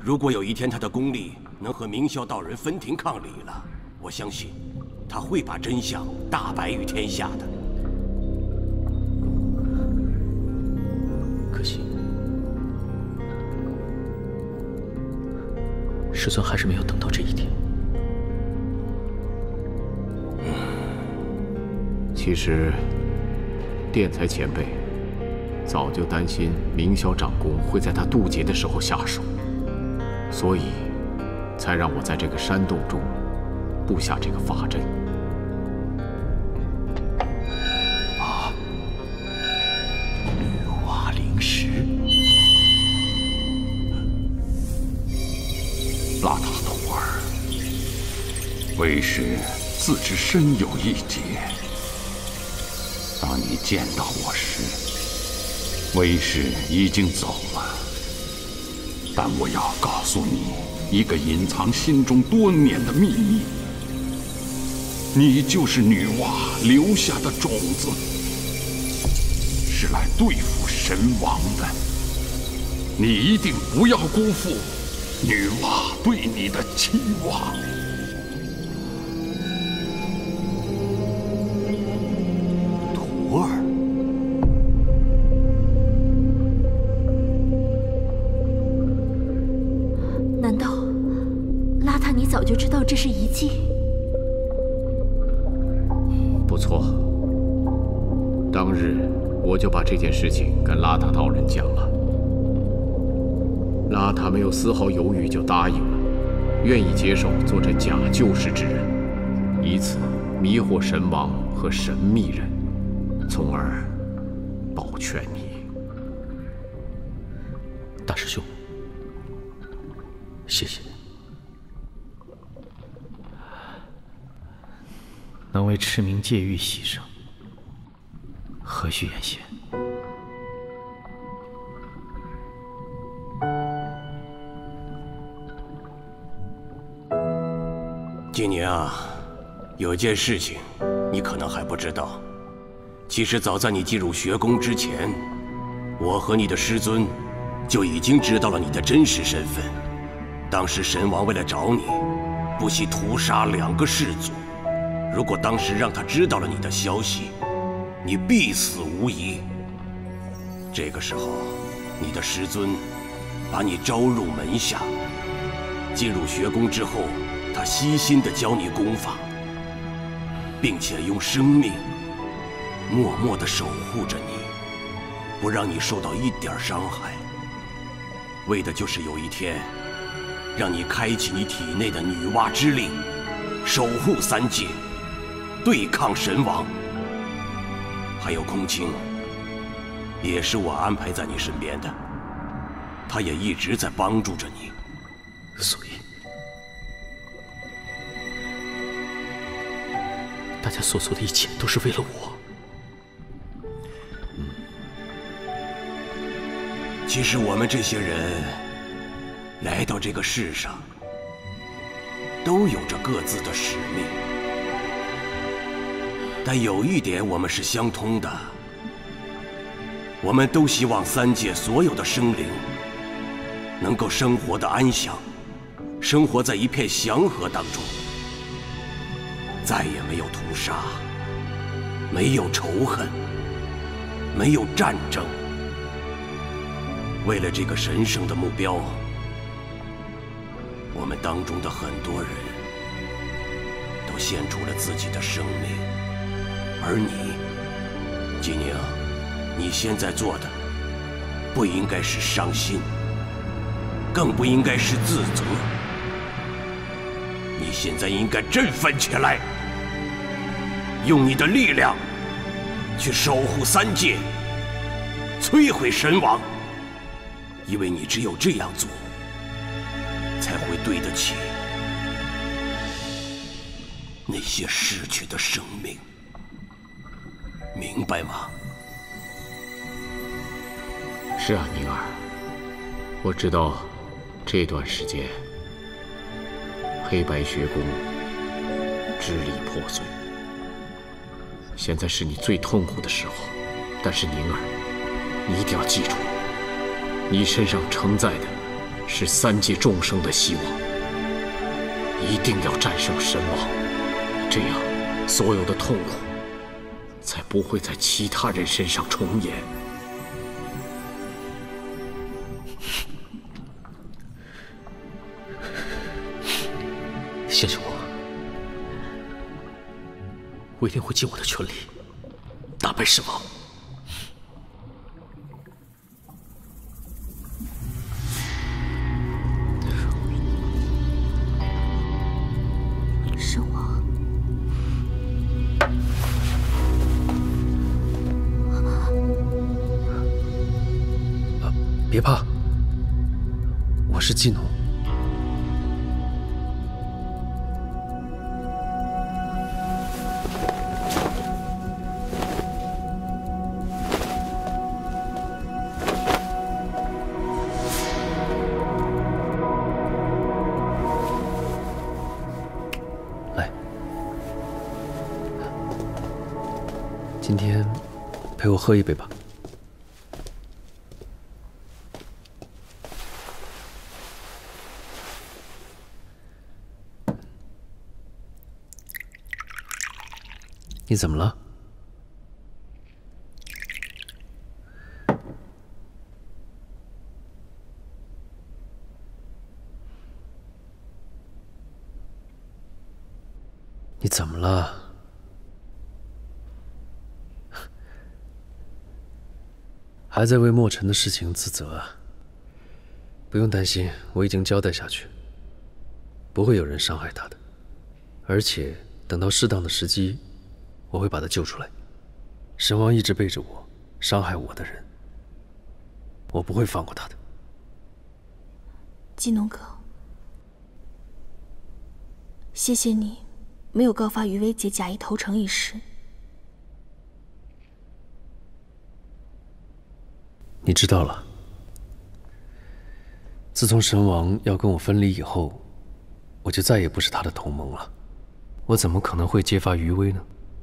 如果有一天他的功力能和明霄道人分庭抗礼了，我相信他会把真相大白于天下的。 可惜，师尊还是没有等到这一天。 其实，殿才前辈早就担心明霄长公会在他渡劫的时候下手，所以才让我在这个山洞中布下这个法阵。 啊！女娲灵石， 邋遢徒儿，为师自知身有一劫。当你见到我时，为师已经走了。但我要告诉你一个隐藏心中多年的秘密：你就是女娲留下的种子，是来对付神王的。你一定不要辜负女娲对你的期望。 徒儿， 难道邋遢你早就知道这是遗迹？ 不错，当日我就把这件事情跟邋遢道人讲了。邋遢没有丝毫犹豫就答应了，愿意接受做这假救世之人，以此迷惑神王和神秘人，从而保全你。 大师兄，谢谢。能为赤明戒域牺牲，何须言谢？ 金宁啊，有件事情你可能还不知道。其实早在你进入学宫之前，我和你的师尊就已经知道了你的真实身份。当时神王为了找你，不惜屠杀2个氏族。如果当时让他知道了你的消息，你必死无疑。这个时候，你的师尊把你招入门下。进入学宫之后，他悉心地教你功法，并且用生命默默地守护着你，不让你受到一点伤害，为的就是有一天让你开启你体内的女娲之力，守护3界，对抗神王。还有空青，也是我安排在你身边的，他也一直在帮助着你。 所以，大家所做的一切都是为了我。 其实我们这些人来到这个世上，都有着各自的使命，但有一点我们是相通的，我们都希望3界所有的生灵能够生活的安详，生活在一片祥和当中，再也没有屠杀，没有仇恨，没有战争。为了这个神圣的目标，我们当中的很多人都献出了自己的生命。而你，金宁，你现在做的不应该是伤心，更不应该是自责。你现在应该振奋起来，用你的力量去守护3界，摧毁神王。因为你只有这样做，才会对得起那些逝去的生命，明白吗？ 是啊，宁儿，我知道这段时间黑白学宫支离破碎，现在是你最痛苦的时候。但是宁儿，你一定要记住，你身上承载的是三界众生的希望，一定要战胜神王，这样所有的痛苦才不会在其他人身上重演。 相信我，我一定会尽我的全力打败神王。 神王， 别怕，我是季农。今天陪我喝一杯吧。你怎么了？你怎么了？还在为墨尘的事情自责啊？不用担心，我已经交代下去，不会有人伤害他的。而且等到适当的时机，我会把他救出来。神王一直背着我，伤害我的人，我不会放过他的。 季农哥，谢谢你没有告发于薇姐假意投诚一事。 你知道了。自从神王要跟我分离以后，我就再也不是他的同盟了。我怎么可能会揭发于薇呢？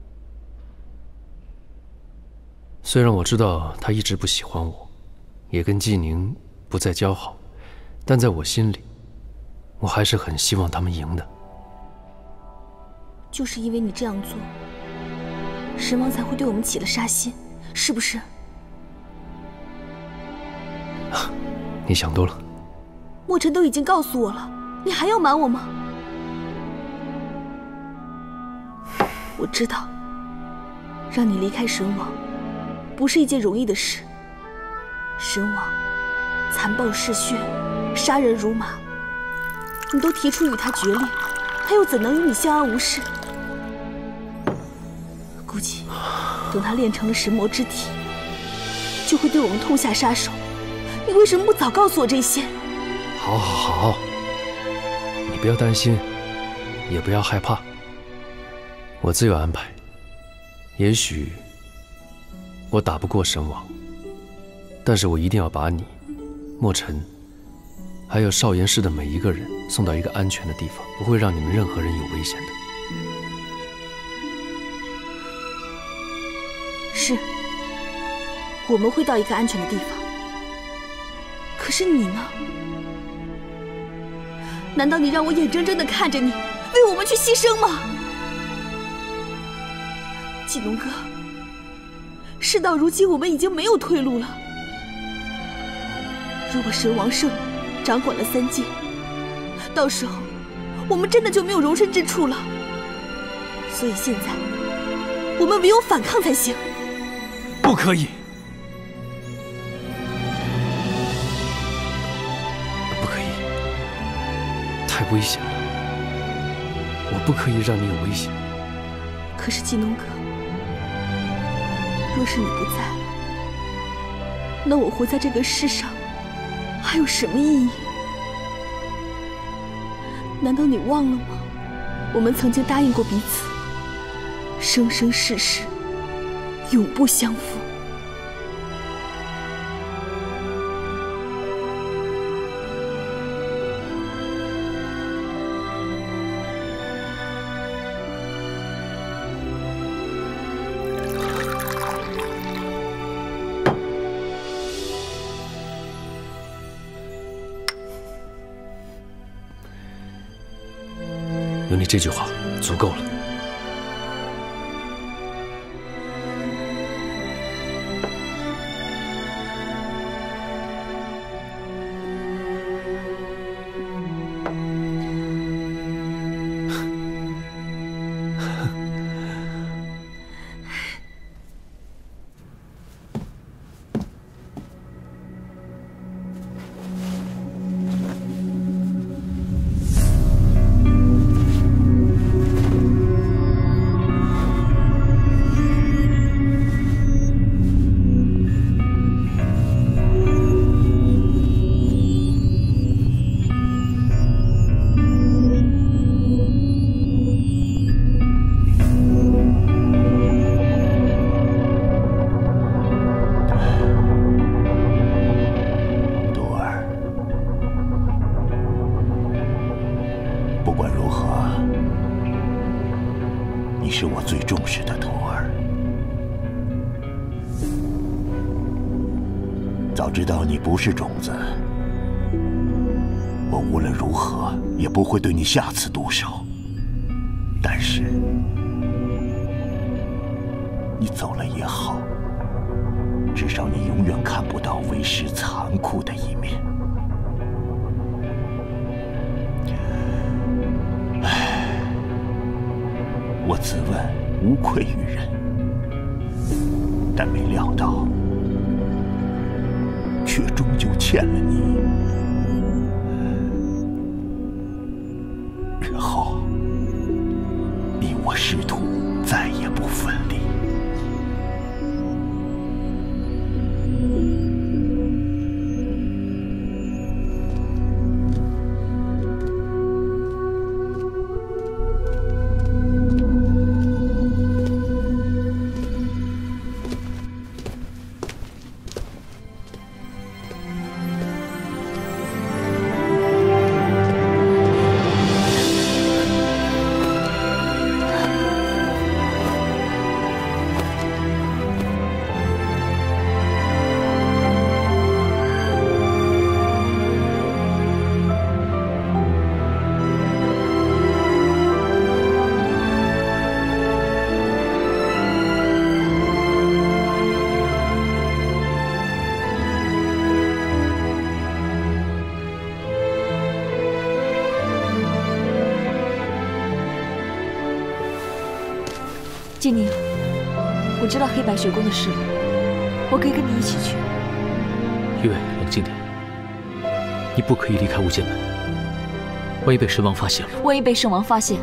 虽然我知道他一直不喜欢我，也跟季宁不再交好，但在我心里，我还是很希望他们赢的。 就是因为你这样做，神王才会对我们起了杀心，是不是？ 你想多了。 墨尘都已经告诉我了，你还要瞒我吗？我知道，让你离开神王，不是一件容易的事。神王残暴嗜血，杀人如麻，你都提出与他决裂，他又怎能与你相安无事？估计等他练成了神魔之体，就会对我们痛下杀手。你为什么不早告诉我这些？ 好，好，好，你不要担心，也不要害怕，我自有安排。也许我打不过神王，但是我一定要把你、墨尘，还有少岩市的每一个人送到一个安全的地方，不会让你们任何人有危险的。 是，我们会到一个安全的地方。可是你呢？难道你让我眼睁睁地看着你为我们去牺牲吗？季农哥，事到如今，我们已经没有退路了。如果神王胜，掌管了三界，到时候我们真的就没有容身之处了。所以现在，我们唯有反抗才行。 不可以！不可以！太危险了！我不可以让你有危险。 可是季农哥，若是你不在，那我活在这个世上还有什么意义？难道你忘了吗？我们曾经答应过彼此，生生世世永不相负。 有你这句话足够了。 早知道你不是种子，我无论如何也不会对你下次毒手。但是你走了也好，至少你永远看不到为师残酷的一面。唉，我自问无愧于人，但没料到，却终究欠了你。日后，你我师徒再也不分离。 静宁，我知道黑白雪宫的事了，我可以跟你一起去。 玉伟，冷静点，你不可以离开无间门，万一被神王发现了。 万一被圣王发现，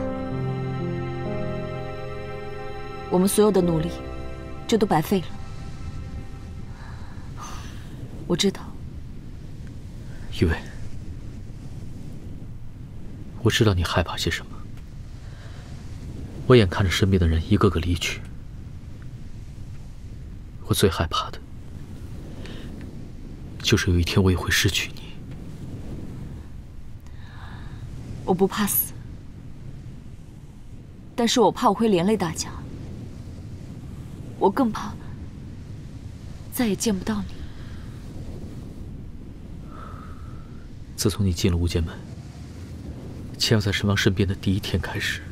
我们所有的努力就都白费了。我知道。 玉伟，我知道你害怕些什么。我眼看着身边的人一个个离去，我最害怕的就是有一天我也会失去你。 我不怕死，但是我怕我会连累大家，我更怕再也见不到你。 自从你进了无间门，潜要在神王身边的第一天开始，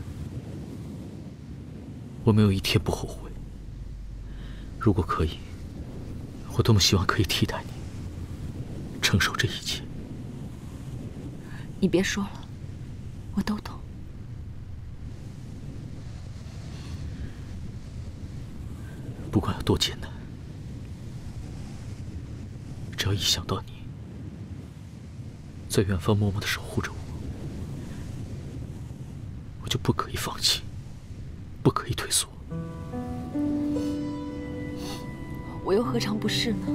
我没有一天不后悔。如果可以，我多么希望可以替代你，承受这一切。 你别说了，我都懂。 不管有多艰难，只要一想到你在远方默默地守护着我，我就不可以放弃，不可以退缩。 我又何尝不是呢？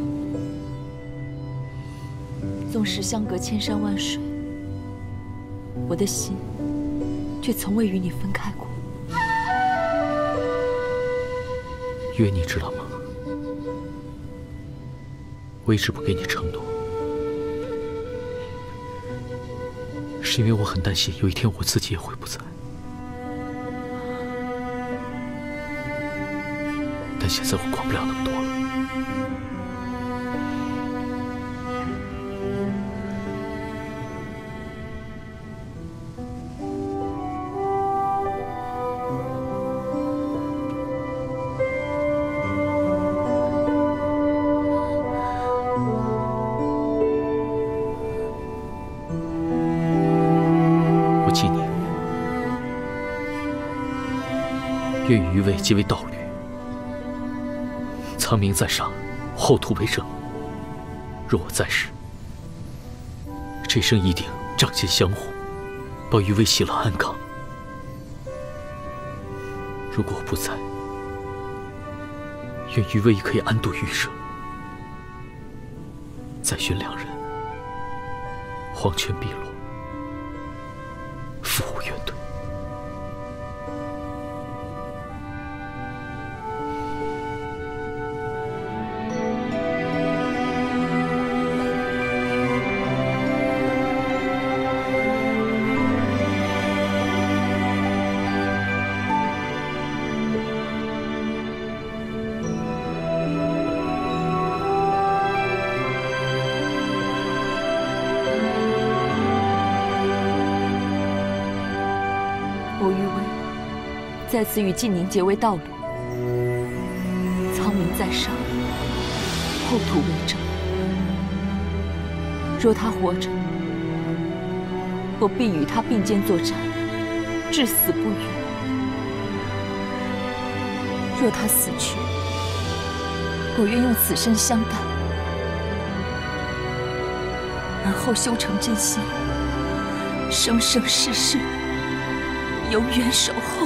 纵使相隔千山万水，我的心却从未与你分开过。 月，你知道吗？我一直不给你承诺，是因为我很担心有一天我自己也会不在。但现在我管不了那么多了。 愿与余威结为道侣。苍冥在上，后土为证。若我在世，这生一定仗剑相护，保余威喜乐安康。如果我不在，愿余威也可以安度余生。再寻良人，黄泉碧落，复无怨怼。 在此与晋宁结为道侣，苍冥在上，后土为证。若他活着，我必与他并肩作战，至死不渝；若他死去，我愿用此身相伴，而后修成真心，生生世世永远守候。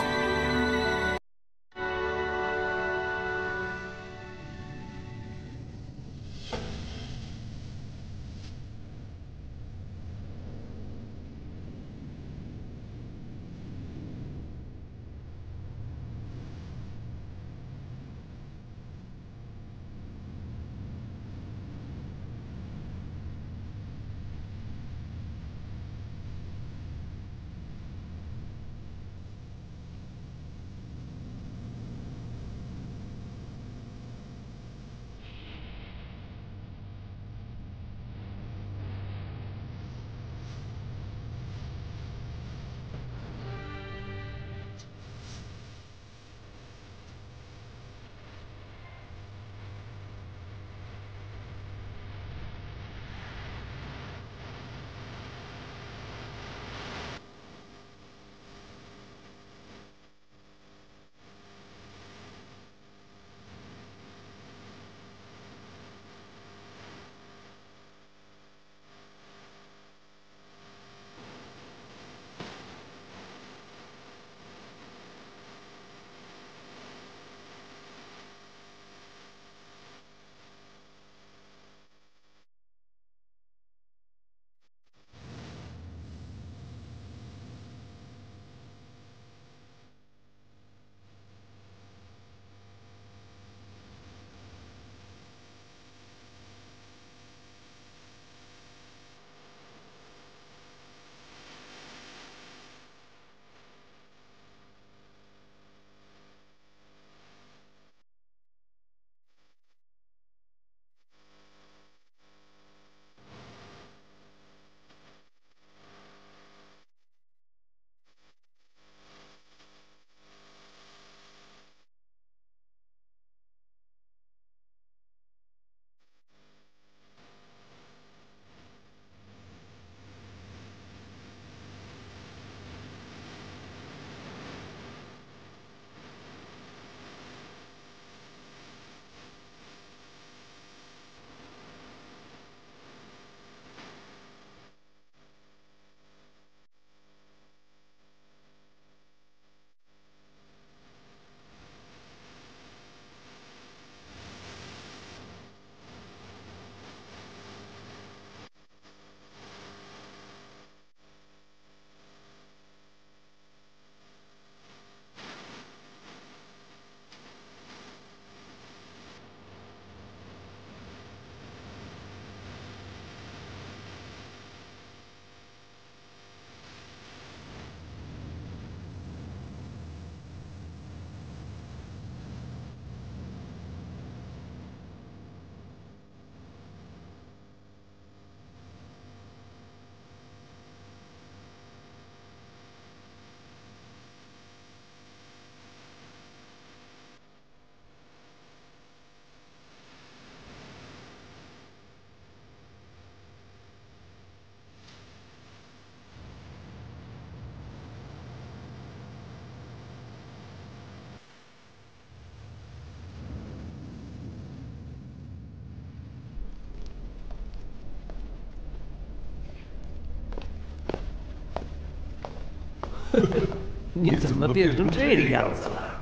你怎么变成这个样子了？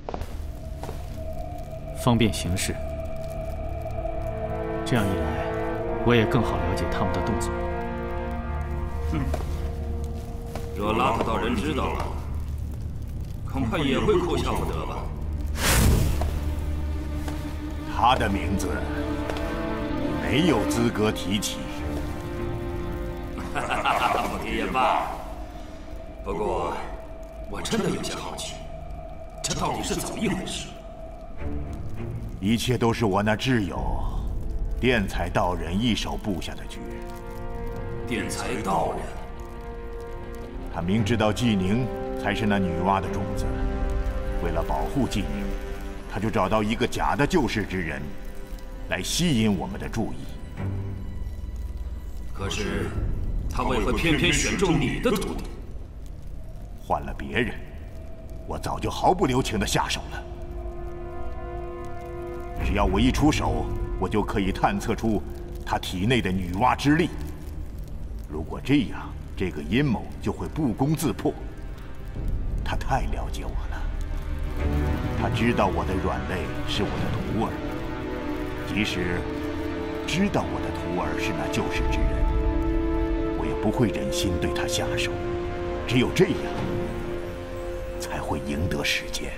方便行事，这样一来，我也更好了解他们的动作。 哼，若邋遢道人知道了，恐怕也会哭笑不得吧。 他的名字没有资格提起。 不提也罢。不过，我真的有些好奇，这到底是怎么一回事？ 一切都是我那挚友辩才道人一手布下的局。 辩才道人， 他明知道纪宁才是那女娲的种子，为了保护纪宁，他就找到一个假的救世之人，来吸引我们的注意。 可是，他为何偏偏选中你的徒弟？ 换了别人，我早就毫不留情地下手了。只要我一出手，我就可以探测出他体内的女娲之力。如果这样，这个阴谋就会不攻自破。他太了解我了，他知道我的软肋是我的徒儿，即使知道我的徒儿是那救世之人，我也不会忍心对他下手。只有这样，才会赢得时间。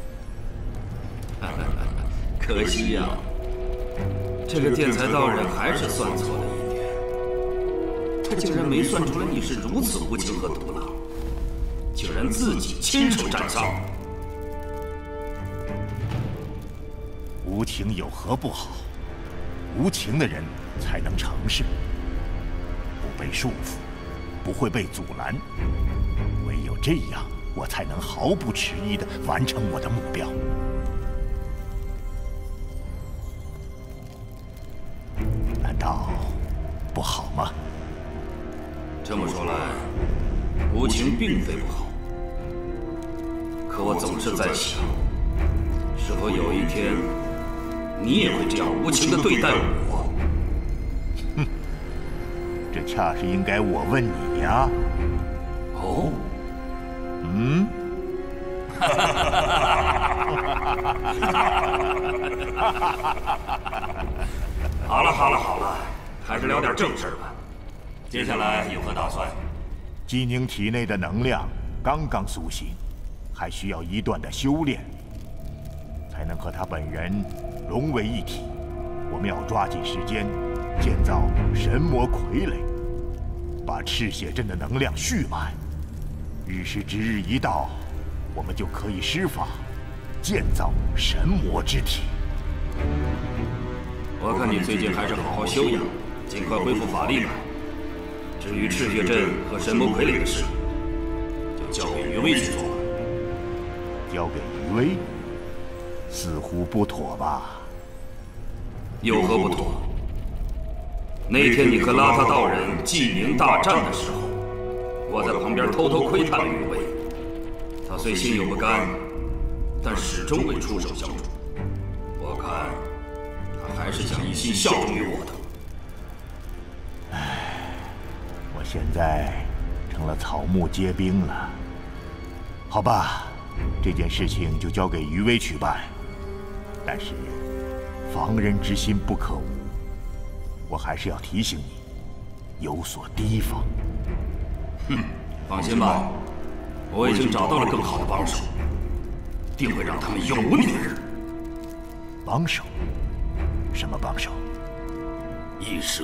可惜呀，这个辩才道人还是算错了一点。他竟然没算出来你是如此无情和毒辣，竟然自己亲手斩杀。 无情有何不好？无情的人才能成事，不被束缚，不会被阻拦。唯有这样，我才能毫不迟疑地完成我的目标。难道不好吗？ 这么说来，无情并非不好。可我总是在想，是否有一天，你也会这样无情地对待我？ 哼，这恰是应该我问你呀。 哦。 嗯。 好了好了好了，还是聊点正事吧。接下来有何打算？ 纪宁体内的能量刚刚苏醒，还需要一段的修炼，才能和他本人融为一体。我们要抓紧时间建造神魔傀儡，把赤血阵的能量蓄满。日食之日一到，我们就可以施法建造神魔之体。 我看你最近还是好好休养，尽快恢复法力吧。至于赤血阵和神魔傀儡的事，就交给余威去做了。 交给余威，似乎不妥吧？ 有何不妥？那天你和邋遢道人纪宁大战的时候，我在旁边偷偷窥探了余威。他虽心有不甘，但始终未出手相助。我看他还是想一心效忠于我的。 唉，我现在成了草木皆兵了。好吧，这件事情就交给余威去办。但是，防人之心不可无，我还是要提醒你，有所提防。 哼，放心吧，我已经找到了更好的帮手，定会让他们有你的日。 帮手？什么帮手？ 异蛇。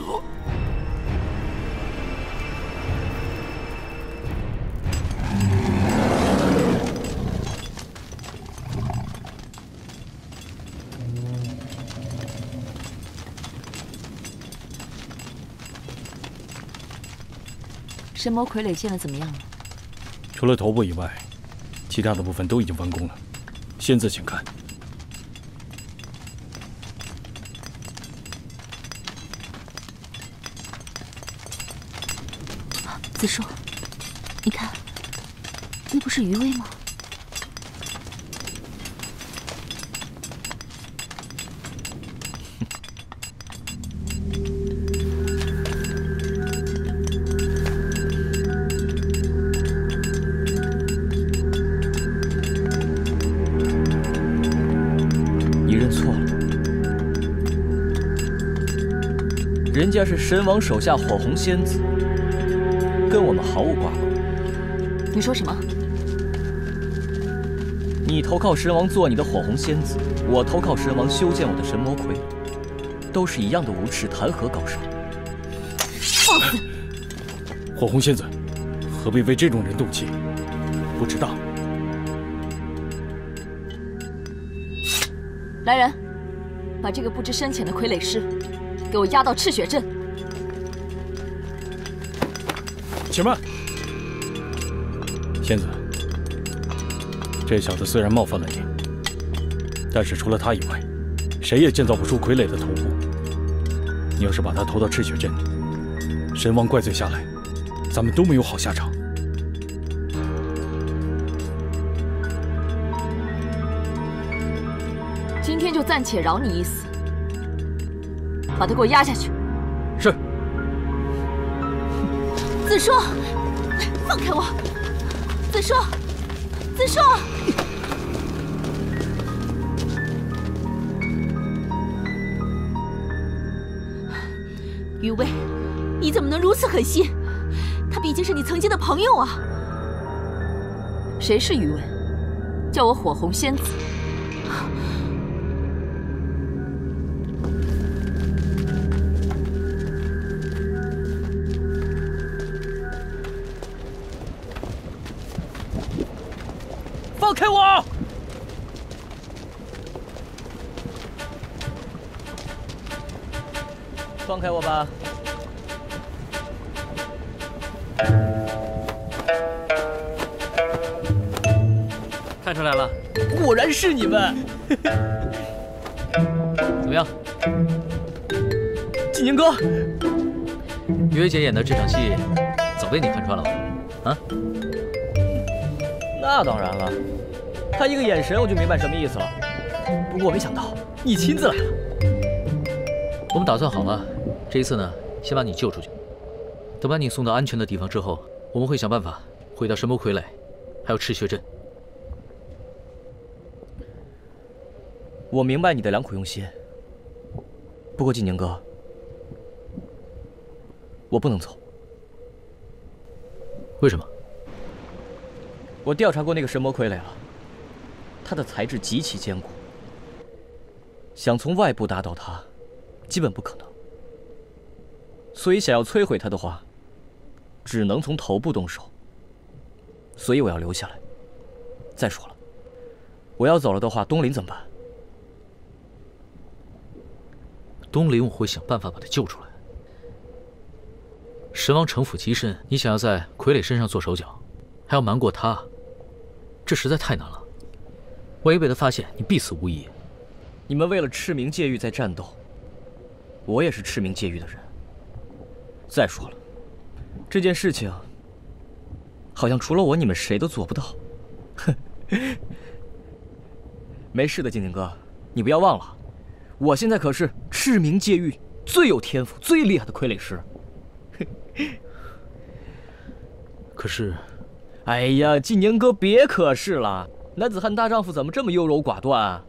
神魔傀儡建得怎么样了？ 除了头部以外，其他的部分都已经完工了。现在请看。 子树，你看，那不是余威吗？ 人家是神王手下火红仙子，跟我们毫无瓜葛。 你说什么？ 你投靠神王做你的火红仙子，我投靠神王修建我的神魔傀儡，都是一样的无耻，谈何高尚？ 放肆！ 火红仙子，何必为这种人动气？不值当。 来人，把这个不知深浅的傀儡师给我押到赤血阵。 且慢，仙子，这小子虽然冒犯了你，但是除了他以外，谁也建造不出傀儡的头部。你要是把他投到赤血阵，神王怪罪下来，咱们都没有好下场。 今天就暂且饶你一死，把他给我压下去。 是。 子舒，放开我！子舒，子舒！余威，你怎么能如此狠心？他毕竟是你曾经的朋友啊！谁是余威？叫我火红仙子。 放开我！放开我吧！ 看出来了， 果然是你们！ 怎么样， 纪宁哥？ 于薇姐演的这场戏，早被你看穿了吧？啊？ 那当然了，他一个眼神我就明白什么意思了。不过没想到你亲自来了。 我们打算好了，这一次呢，先把你救出去。等把你送到安全的地方之后，我们会想办法回到神魔傀儡，还有赤血阵。 我明白你的良苦用心，不过纪宁哥，我不能走。 为什么？ 我调查过那个神魔傀儡了，它的材质极其坚固，想从外部打倒它，基本不可能。所以想要摧毁它的话，只能从头部动手。所以我要留下来。再说了，我要走了的话，东林怎么办？ 东林我会想办法把他救出来。神王城府极深，你想要在傀儡身上做手脚，还要瞒过他，这实在太难了。万一被他发现，你必死无疑。 你们为了赤明界域在战斗，我也是赤明界域的人。再说了，这件事情好像除了我，你们谁都做不到。哼，没事的，静静哥，你不要忘了，我现在可是赤明界域最有天赋、最厉害的傀儡师。 可是， 哎呀，纪宁哥别可是了，男子汉大丈夫怎么这么优柔寡断啊？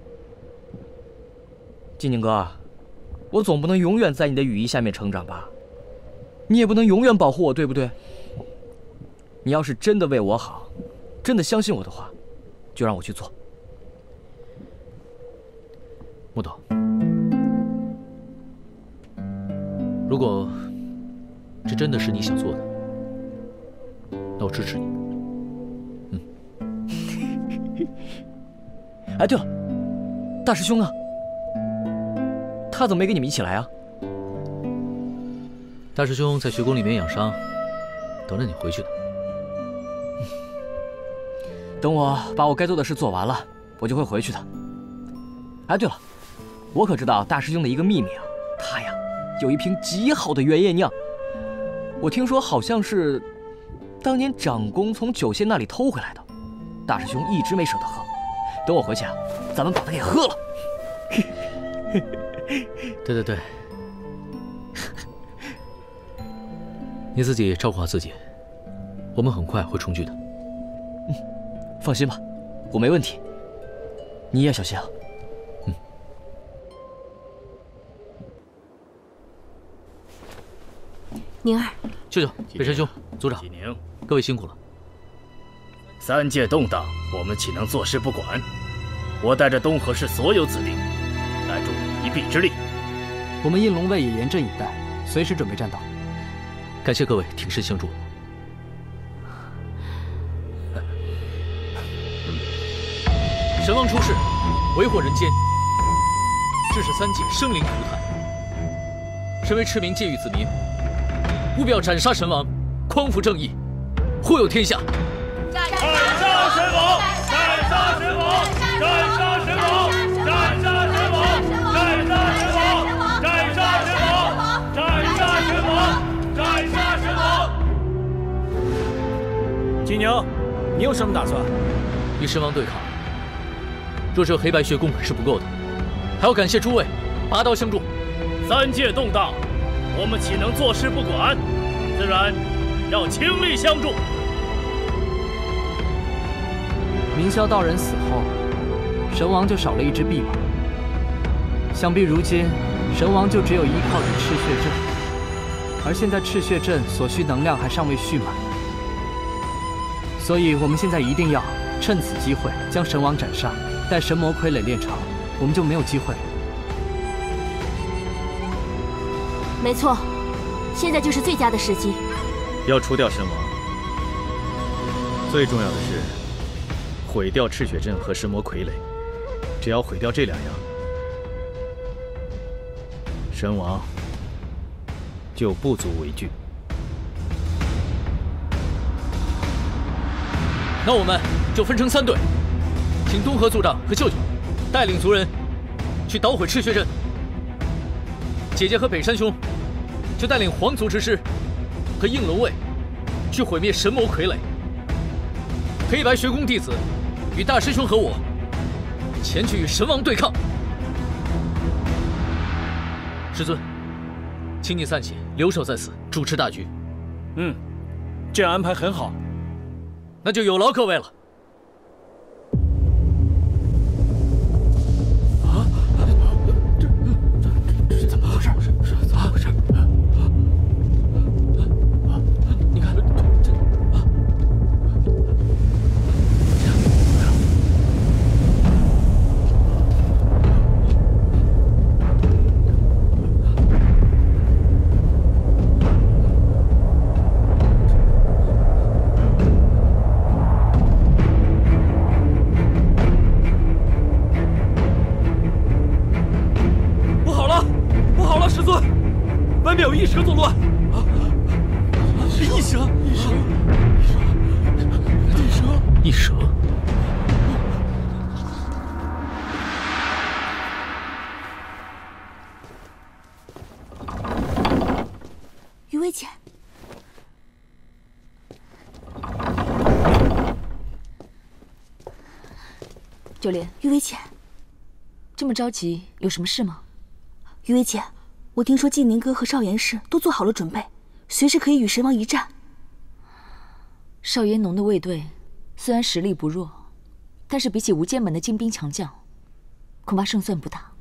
纪宁哥，我总不能永远在你的羽翼下面成长吧？你也不能永远保护我，对不对？你要是真的为我好，真的相信我的话，就让我去做。 木头，如果这真的是你想做的，那我支持你。 哎，对了，大师兄呢？他怎么没跟你们一起来啊？ 大师兄在学宫里面养伤，等着你回去呢。 等我把我该做的事做完了，我就会回去的。哎，对了，我可知道大师兄的一个秘密啊，他呀有一瓶极好的原液酿，我听说好像是当年长公从九仙那里偷回来的，大师兄一直没舍得喝。等我回去啊，咱们把它给喝了。 对，你自己照顾好自己，我们很快会重聚的。 放心吧，我没问题。你也小心啊。 宁儿， 舅舅、北辰兄、族长， 纪宁， 各位辛苦了。 三界动荡，我们岂能坐视不管？我带着东河市所有子弟，来助你一臂之力。 我们应龙卫也严阵以待，随时准备战斗。 感谢各位挺身相助。神王出世，为祸人间，致使三界生灵涂炭。身为赤明界域子民，务必要斩杀神王，匡扶正义，护佑天下。 斩杀神王！斩杀神王！斩杀神王！斩杀神王！斩杀神王！斩杀神王！斩杀神王！斩杀神王！ 纪宁，你有什么打算？ 与神王对抗，若只有黑白血功是不够的，还要感谢诸位拔刀相助。 三界动荡，我们岂能坐视不管？自然要倾力相助。 明霄道人死后，神王就少了一只臂膀。想必如今神王就只有依靠着赤血阵，而现在赤血阵所需能量还尚未蓄满，所以我们现在一定要趁此机会将神王斩杀。待神魔傀儡炼成，我们就没有机会了。 没错，现在就是最佳的时机。 要除掉神王，最重要的是毁掉赤血阵和神魔傀儡。只要毁掉这两样，神王就不足为惧。 那我们就分成3队，请东河族长和舅舅带领族人去捣毁赤血阵，姐姐和北山兄就带领皇族之师和应龙卫去毁灭神魔傀儡。黑白学宫弟子与大师兄和我前去与神王对抗。师尊，请你散起，留守在此，主持大局。 这样安排很好。 那就有劳各位了。 这怎么回事？怎么回事？你看，外面有异蛇作乱！是异蛇！ 异蛇！ 余薇姐， 九莲， 余薇姐， 这么着急，有什么事吗？ 余薇姐。我听说晋宁哥和少严氏都做好了准备，随时可以与神王一战。 少严农的卫队虽然实力不弱，但是比起无间门的精兵强将，恐怕胜算不大。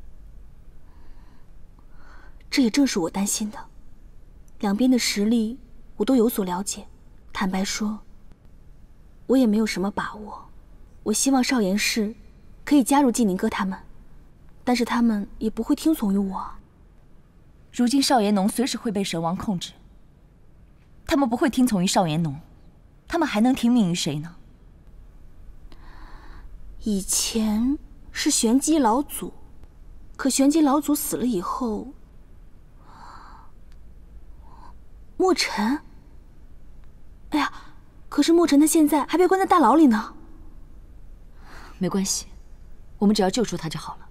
这也正是我担心的。两边的实力我都有所了解，坦白说，我也没有什么把握。我希望少严氏可以加入晋宁哥他们，但是他们也不会听从于我。 如今少严农随时会被神王控制，他们不会听从于少严农，他们还能听命于谁呢？ 以前是玄机老祖，可玄机老祖死了以后，墨尘，哎呀，可是墨尘他现在还被关在大牢里呢。 没关系，我们只要救出他就好了。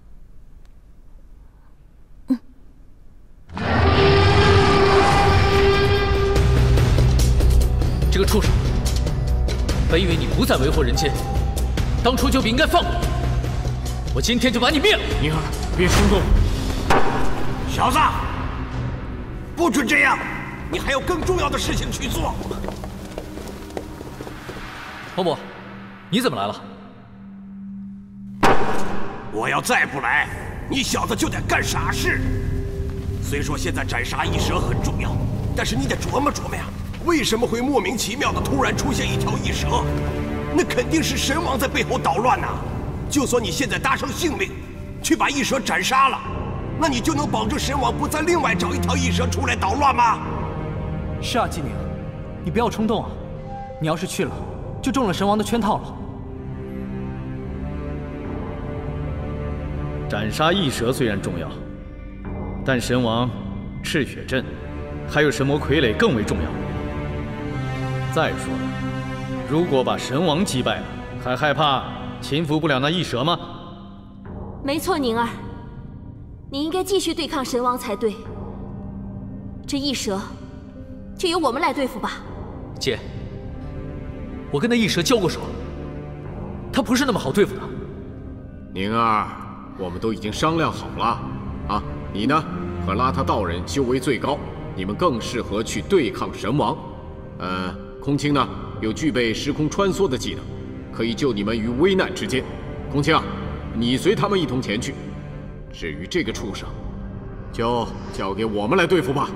这个畜生，本以为你不再为祸人间，当初就不应该放过你。我今天就把你灭了！ 宁儿，别冲动，小子，不准这样，你还有更重要的事情去做。 黄渤，你怎么来了？ 我要再不来，你小子就得干傻事。虽说现在斩杀异蛇很重要， 但是你得琢磨琢磨呀，为什么会莫名其妙的突然出现一条异蛇？那肯定是神王在背后捣乱呐！就算你现在搭上性命，去把异蛇斩杀了，那你就能保证神王不再另外找一条异蛇出来捣乱吗？ 是啊，纪宁，你不要冲动啊！你要是去了，就中了神王的圈套了。 斩杀异蛇虽然重要，但神王、赤血阵，还有神魔傀儡更为重要。再说了，如果把神王击败了，还害怕擒服不了那异蛇吗？ 没错，宁儿，你应该继续对抗神王才对。这异蛇，就由我们来对付吧。 姐，我跟那异蛇交过手，他不是那么好对付的。 宁儿，我们都已经商量好了，啊，你呢和邋遢道人修为最高，你们更适合去对抗神王。空青呢有具备时空穿梭的技能，可以救你们于危难之间。空青啊，你随他们一同前去。至于这个畜生，就交给我们来对付吧。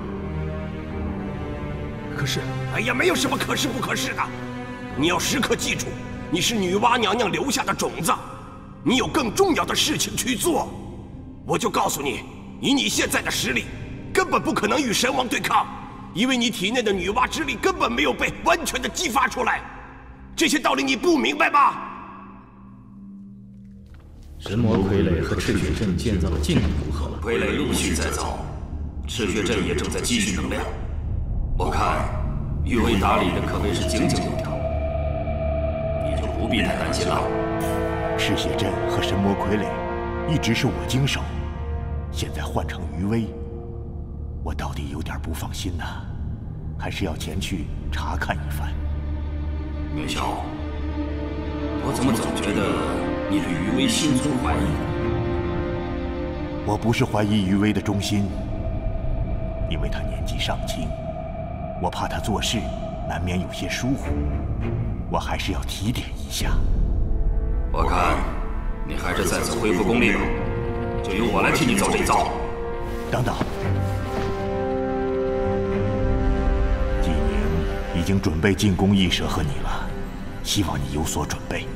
可是，哎呀，没有什么可是不可是的。你要时刻记住，你是女娲娘娘留下的种子，你有更重要的事情去做。我就告诉你，以你现在的实力，根本不可能与神王对抗，因为你体内的女娲之力根本没有被完全的激发出来。这些道理你不明白吗？ 神魔傀儡和赤血阵建造的进度如何了？ 傀儡陆续在造，赤血阵也正在积蓄能量。我看玉威打理的可谓是井井有条，你就不必太担心了。 赤血阵和神魔傀儡一直是我经手，现在换成余威，我到底有点不放心呐，还是要前去查看一番。 明霄，我怎么总觉得你对余威心存怀疑？ 我不是怀疑余威的忠心，因为他年纪尚轻，我怕他做事难免有些疏忽，我还是要提点一下。 我看你还是再次恢复功力吧，就由我来替你走这一遭。 等等，纪宁已经准备进攻异蛇和你了，希望你有所准备。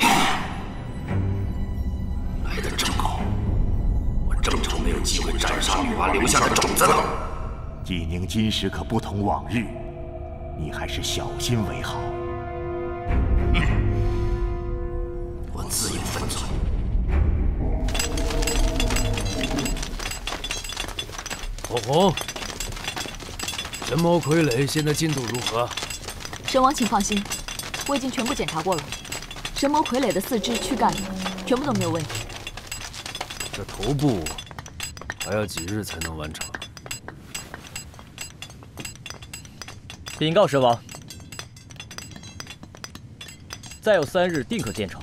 来得正好，我正愁没有机会斩杀女娲留下的种子呢。 纪宁今时可不同往日，你还是小心为好。 我自有分寸。 火红，神魔傀儡现在进度如何？ 神王，请放心，我已经全部检查过了，神魔傀儡的四肢、躯干全部都没有问题。 这头部还要几日才能完成？ 禀告神王，再有3日定可建成。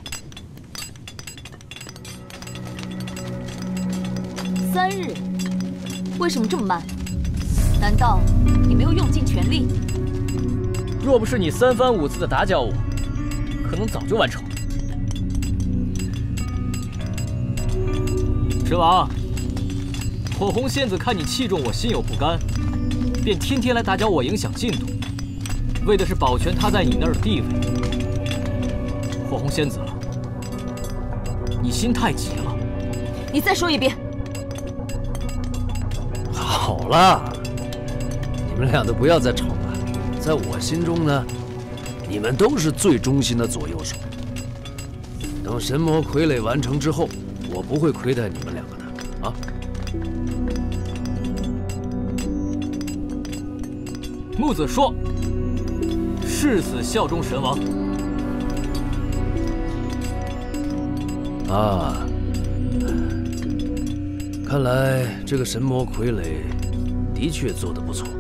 3日？为什么这么慢？难道你没有用尽全力？ 若不是你3番5次的打搅我，可能早就完成了。神王，火红仙子看你器重我，心有不甘，便天天来打搅我，影响进度，为的是保全她在你那儿的地位。火红仙子，你心太急了。 你再说一遍。 好了，你们俩都不要再吵了。在我心中呢，你们都是最忠心的左右手。等神魔傀儡完成之后，我不会亏待你们两个的啊！ 木子说：“誓死效忠神王。” 啊，看来这个神魔傀儡的确做得不错。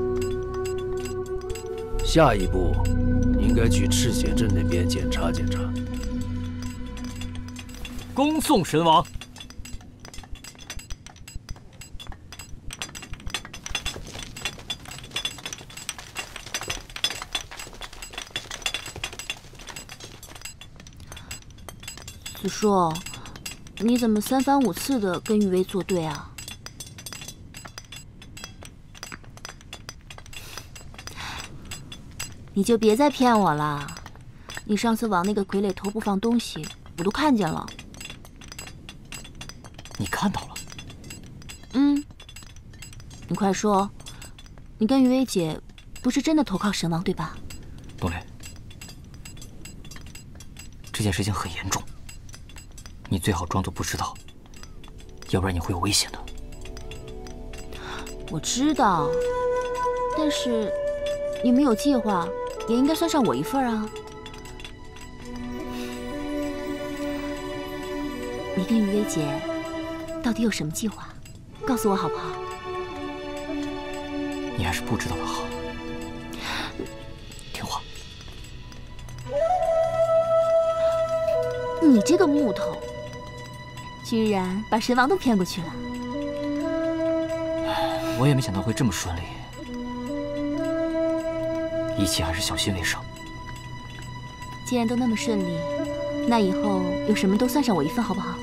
下一步应该去赤血阵那边检查检查。 恭送神王。 子硕，你怎么3番5次的跟余威作对啊？ 你就别再骗我了。你上次往那个傀儡头部放东西，我都看见了。 你看到了？ 嗯。你快说，你跟于薇姐不是真的投靠神王对吧？ 冬雷，这件事情很严重，你最好装作不知道，要不然你会有危险的。 我知道，但是你们有计划，也应该算上我一份啊。你跟于薇姐到底有什么计划？告诉我好不好？ 你还是不知道的好。听话。 你这个木头，居然把神王都骗过去了。 我也没想到会这么顺利，一切还是小心为上。 既然都那么顺利，那以后有什么都算上我一份，好不好？